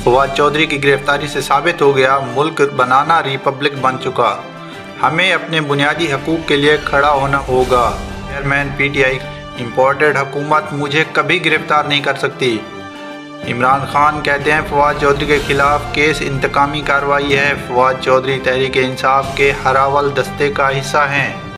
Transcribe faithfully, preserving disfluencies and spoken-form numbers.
फवाद चौधरी की गिरफ्तारी से साबित हो गया, मुल्क बनाना रिपब्लिक बन चुका। हमें अपने बुनियादी हकूक़ के लिए खड़ा होना होगा। चेयरमैन पी टी आई, इम्पोर्टेड हुकूमत मुझे कभी गिरफ्तार नहीं कर सकती। इमरान खान कहते हैं फवाद चौधरी के खिलाफ केस इंतकामी कार्रवाई है। फवाद चौधरी तहरीक इंसाफ के हरावल दस्ते का हिस्सा हैं।